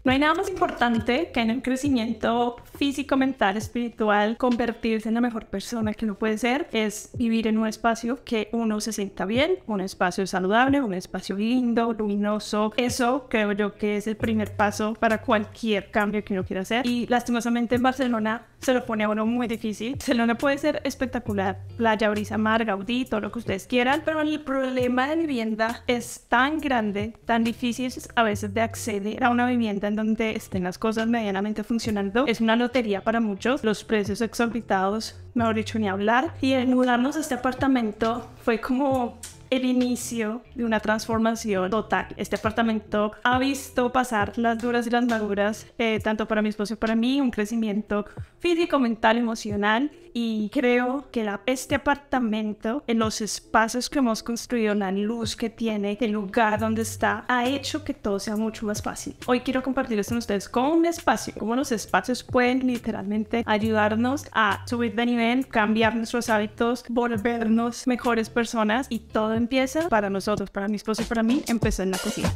No hay nada más importante que en el crecimiento físico, mental, espiritual, convertirse en la mejor persona que uno puede ser, es vivir en un espacio que uno se sienta bien, un espacio saludable, un espacio lindo, luminoso. Eso creo yo que es el primer paso para cualquier cambio que uno quiera hacer. Y lastimosamente en Barcelona se lo pone a uno muy difícil. Barcelona puede ser espectacular, playa, brisa, mar, Gaudí, todo lo que ustedes quieran, pero el problema de vivienda es tan grande, tan difícil a veces de acceder a una vivienda en donde estén las cosas medianamente funcionando. Es una lotería para muchos, los precios exorbitados, mejor dicho, ni hablar. Y el mudarnos a este apartamento fue como el inicio de una transformación total. Este apartamento ha visto pasar las duras y las maduras, tanto para mi esposo y para mí, un crecimiento físico, mental, emocional, y creo que este apartamento, en los espacios que hemos construido, la luz que tiene, el lugar donde está, ha hecho que todo sea mucho más fácil. Hoy quiero compartirles con ustedes cómo un espacio, cómo los espacios pueden literalmente ayudarnos a subir de nivel, cambiar nuestros hábitos, volvernos mejores personas, y todo empieza para nosotros, para mi esposo y para mí, empezó en la cocina.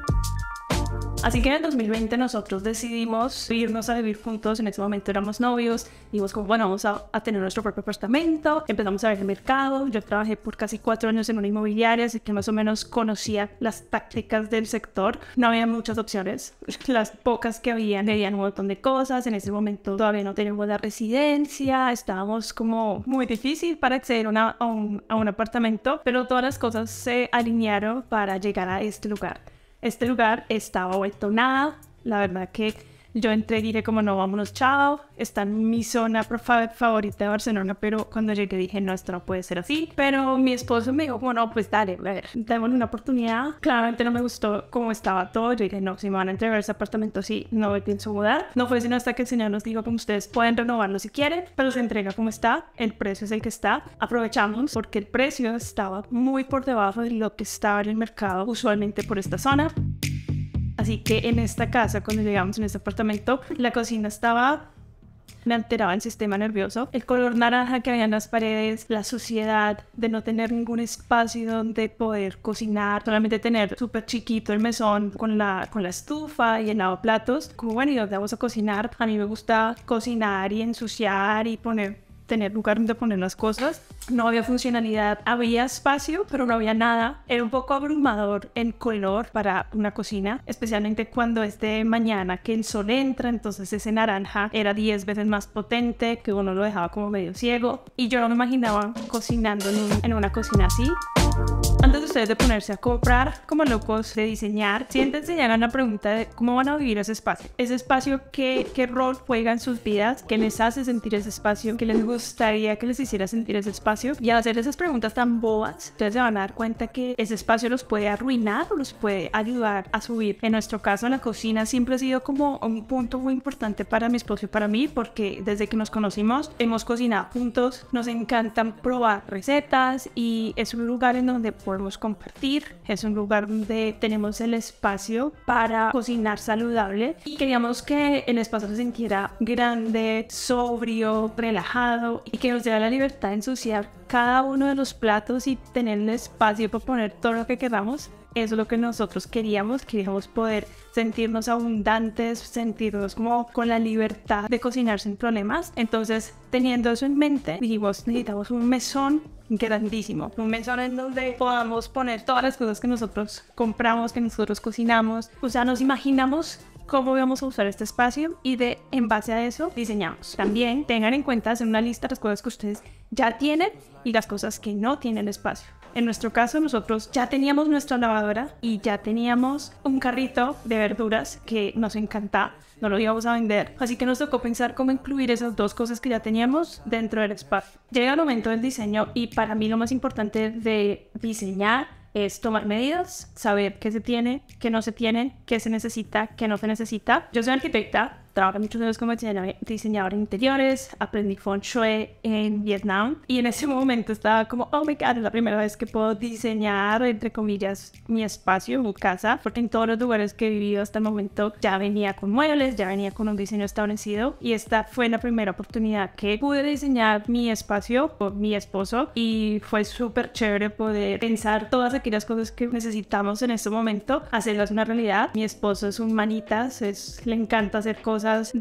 Así que en el 2020 nosotros decidimos irnos a vivir juntos. En ese momento éramos novios, dijimos como, bueno, vamos a tener nuestro propio apartamento. Empezamos a ver el mercado. Yo trabajé por casi 4 años en una inmobiliaria, así que más o menos conocía las tácticas del sector. No había muchas opciones, las pocas que había medían un montón de cosas. En ese momento todavía no teníamos la residencia, estábamos como muy difícil para acceder a un apartamento, pero todas las cosas se alinearon para llegar a este lugar. Este lugar estaba vuelto nada, la verdad que yo entré y dije como no, vámonos, chao, está en mi zona favorita de Barcelona, pero cuando llegué dije no, esto no puede ser así. Pero mi esposo me dijo como no, pues dale, a ver, démosle una oportunidad. Claramente no me gustó cómo estaba todo, yo dije no, si me van a entregar ese apartamento sí, no me pienso mudar. No fue sino hasta que el señor nos dijo como ustedes pueden renovarlo si quieren, pero se entrega como está, el precio es el que está. Aprovechamos porque el precio estaba muy por debajo de lo que estaba en el mercado usualmente por esta zona. Así que en esta casa, cuando llegamos en este apartamento, la cocina me alteraba el sistema nervioso. El color naranja que había en las paredes, la suciedad de no tener ningún espacio donde poder cocinar, solamente tener súper chiquito el mesón con la estufa y el lavaplatos. Como bueno, ¿y dónde vamos a cocinar? A mí me gusta cocinar y ensuciar y tener lugar donde poner las cosas. No había funcionalidad, había espacio, pero no había nada. Era un poco abrumador en color para una cocina, especialmente cuando es de mañana que el sol entra, entonces ese naranja era 10 veces más potente, que uno lo dejaba como medio ciego. Y yo no me imaginaba cocinando en una cocina así. Antes de ustedes de ponerse a comprar como locos, de diseñar, siéntense y hagan la pregunta de cómo van a vivir ese espacio. Ese espacio, ¿qué rol juega en sus vidas? ¿Qué les hace sentir ese espacio? ¿Qué les gustaría que les hiciera sentir ese espacio? Y al hacer esas preguntas tan bobas, ustedes se van a dar cuenta que ese espacio los puede arruinar o los puede ayudar a subir. En nuestro caso, la cocina siempre ha sido como un punto muy importante para mi esposo y para mí, porque desde que nos conocimos hemos cocinado juntos, nos encantan probar recetas y es un lugar en donde podemos compartir, es un lugar donde tenemos el espacio para cocinar saludable y queríamos que el espacio se sintiera grande, sobrio, relajado y que nos diera la libertad de ensuciar cada uno de los platos y tener el espacio para poner todo lo que queramos. Eso es lo que nosotros queríamos poder sentirnos abundantes, sentirnos como con la libertad de cocinar sin problemas. Entonces, teniendo eso en mente, dijimos, necesitamos un mesón grandísimo, un mesón en donde podamos poner todas las cosas que nosotros compramos, que nosotros cocinamos. O sea, nos imaginamos cómo vamos a usar este espacio y en base a eso diseñamos. También tengan en cuenta hacer una lista de las cosas que ustedes ya tienen y las cosas que no tienen espacio. En nuestro caso, nosotros ya teníamos nuestra lavadora y ya teníamos un carrito de verduras que nos encanta, no lo íbamos a vender. Así que nos tocó pensar cómo incluir esas dos cosas que ya teníamos dentro del espacio. Llega el momento del diseño y para mí lo más importante de diseñar es tomar medidas, saber qué se tiene, qué no se tiene, qué se necesita, qué no se necesita. Yo soy arquitecta trabajé muchos años como diseñador de interiores, aprendí Feng Shui en Vietnam y en ese momento estaba como, oh my God, es la primera vez que puedo diseñar, entre comillas, mi espacio, mi casa, porque en todos los lugares que he vivido hasta el momento ya venía con muebles, ya venía con un diseño establecido y esta fue la primera oportunidad que pude diseñar mi espacio por mi esposo y fue súper chévere poder pensar todas aquellas cosas que necesitamos en este momento, hacerlas una realidad. Mi esposo es un manitas, le encanta hacer cosas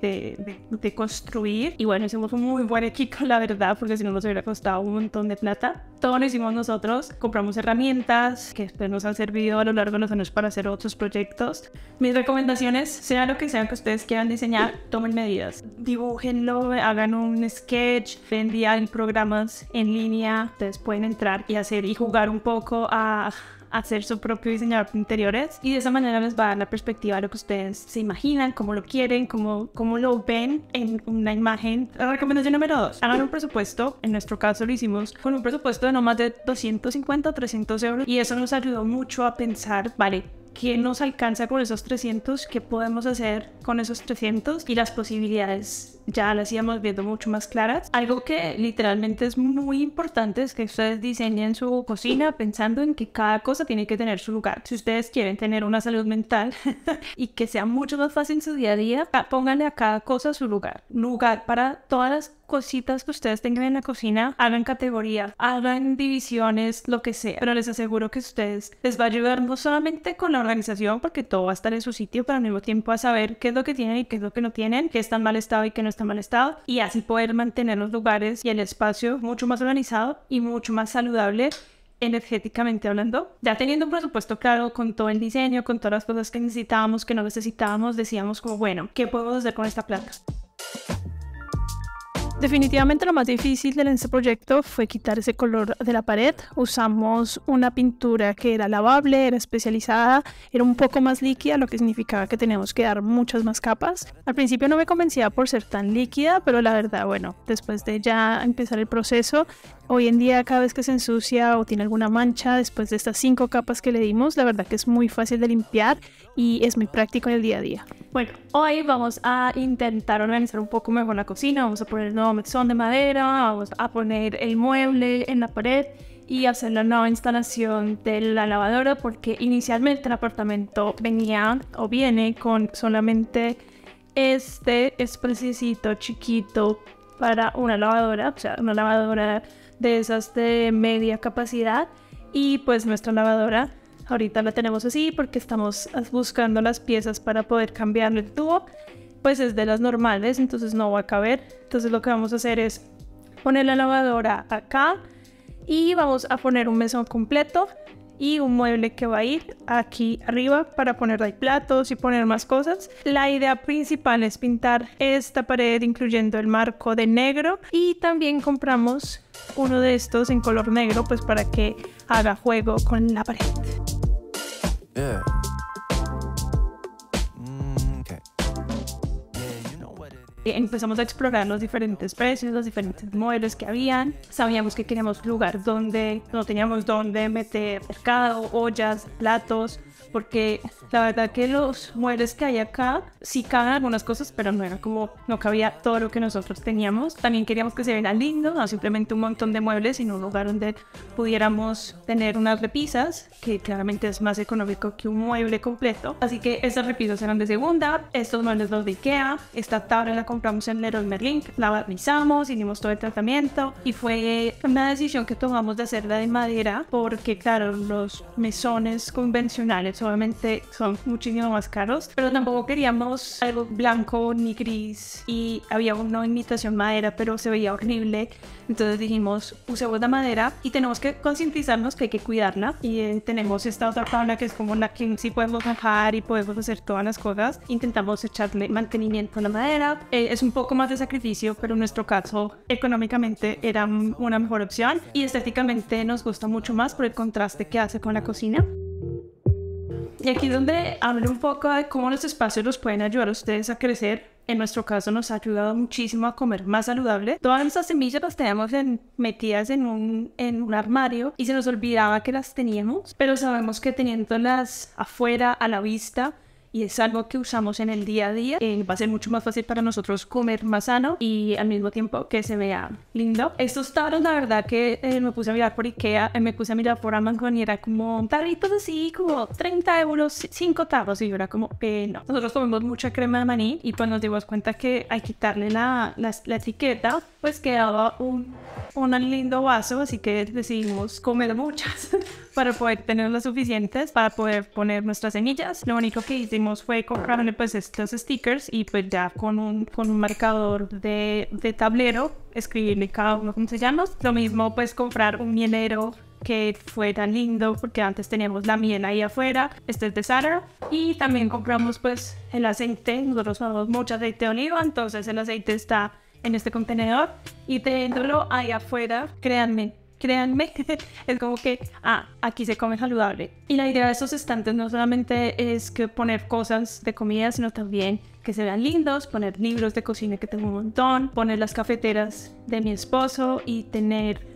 de construir y bueno, hicimos un muy buen equipo, la verdad, porque si no nos hubiera costado un montón de plata. Todo lo hicimos nosotros, compramos herramientas que después nos han servido a lo largo de los años para hacer otros proyectos. Mis recomendaciones, sea lo que sea que ustedes quieran diseñar, tomen medidas, dibújenlo, hagan un sketch, hay programas en línea, ustedes pueden entrar y hacer y jugar un poco a hacer su propio diseñador de interiores y de esa manera les va a dar la perspectiva de lo que ustedes se imaginan, cómo lo quieren, cómo lo ven en una imagen. La recomendación número 2, hagan un presupuesto. En nuestro caso lo hicimos con un presupuesto de no más de 250 o 300 euros y eso nos ayudó mucho a pensar, vale, ¿qué nos alcanza con esos 300? ¿Qué podemos hacer con esos 300? Y las posibilidades ya las íbamos viendo mucho más claras. Algo que literalmente es muy importante es que ustedes diseñen su cocina pensando en que cada cosa tiene que tener su lugar. Si ustedes quieren tener una salud mental y que sea mucho más fácil su día a día, pónganle a cada cosa su lugar. Lugar para todas las cositas que ustedes tengan en la cocina, hagan categorías, hagan divisiones, lo que sea, pero les aseguro que ustedes les va a ayudar no solamente con la organización, porque todo va a estar en su sitio, pero al mismo tiempo a saber qué es lo que tienen y qué es lo que no tienen, qué está en mal estado y qué no está en mal estado, y así poder mantener los lugares y el espacio mucho más organizado y mucho más saludable energéticamente hablando. Ya teniendo un presupuesto claro con todo el diseño, con todas las cosas que necesitábamos, que no necesitábamos, decíamos como, bueno, ¿qué podemos hacer con esta plata? Definitivamente lo más difícil de este proyecto fue quitar ese color de la pared. Usamos una pintura que era lavable, era especializada, era un poco más líquida, lo que significaba que teníamos que dar muchas más capas. Al principio no me convencía por ser tan líquida, pero la verdad, bueno, después de ya empezar el proceso, hoy en día cada vez que se ensucia o tiene alguna mancha, después de estas 5 capas que le dimos, la verdad que es muy fácil de limpiar y es muy práctico en el día a día. Bueno, hoy vamos a intentar organizar un poco mejor la cocina, vamos a poner el nuevo mesón de madera, vamos a poner el mueble en la pared y hacer la nueva instalación de la lavadora porque inicialmente el apartamento viene con solamente este espacito chiquito para una lavadora, o sea, una lavadora de esas de media capacidad y pues nuestra lavadora ahorita la tenemos así porque estamos buscando las piezas para poder cambiarle el tubo, pues es de las normales, entonces no va a caber. Entonces lo que vamos a hacer es poner la lavadora acá y vamos a poner un mesón completo y un mueble que va a ir aquí arriba para poner ahí platos y poner más cosas. La idea principal es pintar esta pared incluyendo el marco de negro y también compramos uno de estos en color negro pues para que haga juego con la pared. Yeah. Okay. Yeah, you know what it is. Empezamos a explorar los diferentes precios, los diferentes muebles que habían. Sabíamos que queríamos lugar donde no teníamos donde meter mercado, ollas, platos, porque la verdad que los muebles que hay acá sí caben algunas cosas, pero no cabía todo lo que nosotros teníamos. También queríamos que se viera lindo, no simplemente un montón de muebles, sino un lugar donde pudiéramos tener unas repisas, que claramente es más económico que un mueble completo. Así que estas repisas eran de segunda, estos muebles los de Ikea, esta tabla la compramos en Leroy Merlin, la barnizamos, hicimos todo el tratamiento y fue una decisión que tomamos de hacerla de madera, porque claro, los mesones convencionales obviamente son muchísimo más caros, pero tampoco queríamos algo blanco ni gris y había una imitación madera pero se veía horrible, entonces dijimos usemos la madera y tenemos que concientizarnos que hay que cuidarla y tenemos esta otra tabla que es como la que sí podemos bajar y podemos hacer todas las cosas, intentamos echarle mantenimiento a la madera, es un poco más de sacrificio pero en nuestro caso económicamente era una mejor opción y estéticamente nos gusta mucho más por el contraste que hace con la cocina. Y aquí es donde hablo un poco de cómo los espacios los pueden ayudar a ustedes a crecer. En nuestro caso nos ha ayudado muchísimo a comer más saludable. Todas nuestras semillas las teníamos metidas en un armario y se nos olvidaba que las teníamos. Pero sabemos que teniéndolas afuera, a la vista, y es algo que usamos en el día a día. Va a ser mucho más fácil para nosotros comer más sano y al mismo tiempo que se vea lindo. Estos tarros, la verdad que me puse a mirar por Ikea, me puse a mirar por Amazon y era como tarritos así, como 30 euros, 5 tarros, y yo era como, no. Nosotros comemos mucha crema de maní y pues nos dimos cuenta que hay que quitarle la etiqueta, pues quedaba un lindo vaso, así que decidimos comer muchas para poder tener las suficientes para poder poner nuestras semillas. Lo único que hicimos fue comprarle pues estos stickers y pues ya con un marcador de tablero escribirle cada uno cómo se llama. Lo mismo pues comprar un mielero que fuera lindo, porque antes teníamos la miel ahí afuera. Este es de Zara. Y también compramos pues el aceite. Nosotros usamos mucho aceite de oliva, entonces el aceite está en este contenedor y teniéndolo ahí afuera, créanme, es como que, aquí se come saludable. Y la idea de estos estantes no solamente es que poner cosas de comida, sino también que se vean lindos, poner libros de cocina que tengo un montón, poner las cafeteras de mi esposo y tener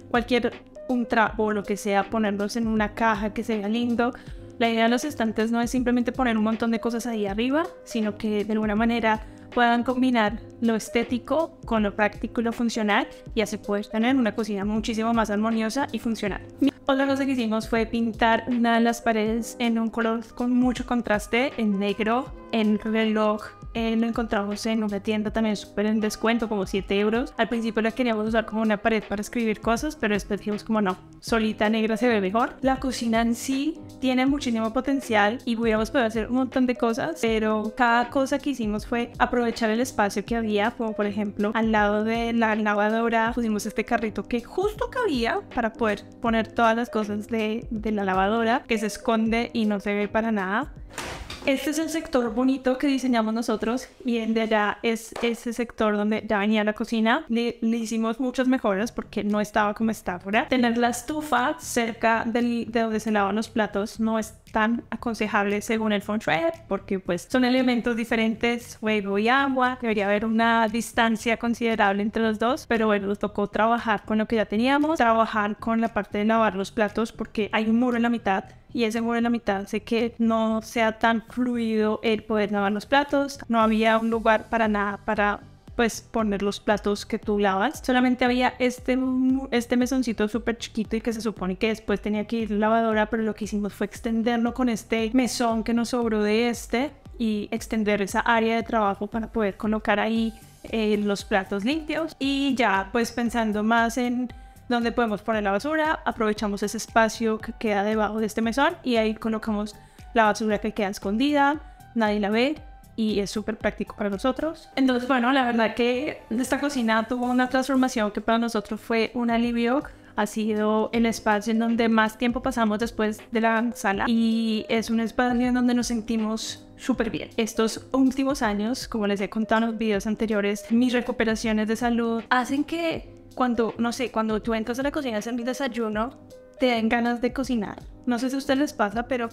un trapo o lo que sea, ponerlos en una caja que se vea lindo. La idea de los estantes no es simplemente poner un montón de cosas ahí arriba, sino que de alguna manera puedan combinar lo estético con lo práctico y lo funcional, y así puedes tener una cocina muchísimo más armoniosa y funcional. Otra cosa que hicimos fue pintar una de las paredes en un color con mucho contraste, en negro, en reloj. Lo encontramos en una tienda también súper en descuento, como 7 euros. Al principio la queríamos usar como una pared para escribir cosas, pero después dijimos como no, solita negra se ve mejor. La cocina en sí tiene muchísimo potencial y hubiéramos podido hacer un montón de cosas, pero cada cosa que hicimos fue aprovechar el espacio que había, como por ejemplo al lado de la lavadora pusimos este carrito que justo cabía para poder poner todas las cosas de la lavadora, que se esconde y no se ve para nada. Este es el sector bonito que diseñamos nosotros, y el de allá es ese sector donde ya venía la cocina. Le hicimos muchas mejoras porque no estaba como está ahora. Tener la estufa cerca de donde se lavan los platos no es tan aconsejable según el feng shui, porque pues son elementos diferentes, fuego y agua. Debería haber una distancia considerable entre los dos, pero bueno, nos tocó trabajar con lo que ya teníamos, trabajar con la parte de lavar los platos porque hay un muro en la mitad, y ese muro en la mitad hace que no sea tan fluido el poder lavar los platos. No había un lugar para nada para pues poner los platos que tú lavas. Solamente había este mesoncito súper chiquito y que se supone que después tenía que ir la lavadora, pero lo que hicimos fue extenderlo con este mesón que nos sobró de y extender esa área de trabajo para poder colocar ahí los platos limpios. Y ya pues pensando más en donde podemos poner la basura, aprovechamos ese espacio que queda debajo de este mesón y ahí colocamos la basura que queda escondida, nadie la ve y es súper práctico para nosotros. Entonces bueno, la verdad que esta cocina tuvo una transformación que para nosotros fue un alivio. Ha sido el espacio en donde más tiempo pasamos después de la sala y es un espacio en donde nos sentimos súper bien. Estos últimos años, como les he contado en los videos anteriores, mis recuperaciones de salud hacen que cuando tú entras a la cocina a hacer mi desayuno, te den ganas de cocinar. No sé si a ustedes les pasa, pero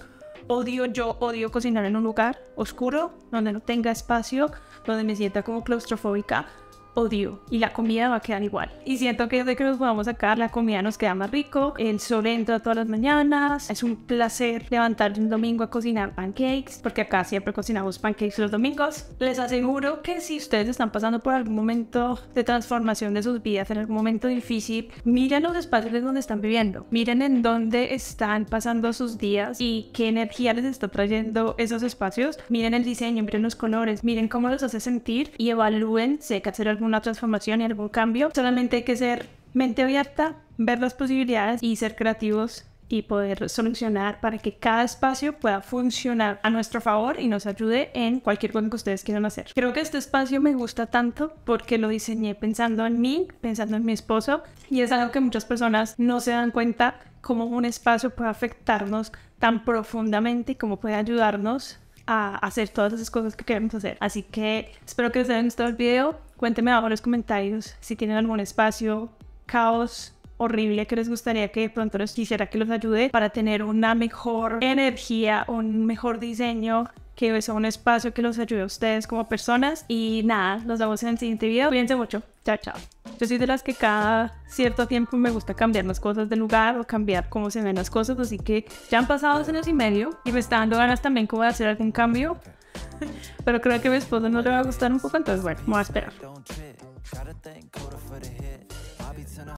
yo odio cocinar en un lugar oscuro, donde no tenga espacio, donde me sienta como claustrofóbica. Odio, y la comida va a quedar igual. Y siento que desde que nos podamos sacar, la comida nos queda más rico, el sol entra todas las mañanas, es un placer levantarse un domingo a cocinar pancakes, porque acá siempre cocinamos pancakes los domingos. Les aseguro que si ustedes están pasando por algún momento de transformación de sus vidas, en algún momento difícil, miren los espacios en donde están viviendo, miren en dónde están pasando sus días y qué energía les está trayendo esos espacios. Miren el diseño, miren los colores, miren cómo los hace sentir y evalúen si hay que hacer alguna transformación y algún cambio. Solamente hay que ser mente abierta, ver las posibilidades y ser creativos y poder solucionar para que cada espacio pueda funcionar a nuestro favor y nos ayude en cualquier cosa que ustedes quieran hacer. Creo que este espacio me gusta tanto porque lo diseñé pensando en mí, pensando en mi esposo, y es algo que muchas personas no se dan cuenta, cómo un espacio puede afectarnos tan profundamente y cómo puede ayudarnos a hacer todas esas cosas que queremos hacer. Así que espero que les haya gustado el video. Cuéntenme abajo en los comentarios si tienen algún espacio, caos horrible que les gustaría que de pronto les quisiera que los ayude para tener una mejor energía, un mejor diseño, que sea un espacio que los ayude a ustedes como personas. Y nada, nos vemos en el siguiente video. Cuídense mucho. Chao, chao. Yo soy de las que cada cierto tiempo me gusta cambiar las cosas de lugar o cambiar cómo se ven las cosas, así que ya han pasado 2 años y medio y me está dando ganas también como de hacer algún cambio. Pero creo que a mi esposo no le va a gustar un poco, entonces bueno, vamos a esperar.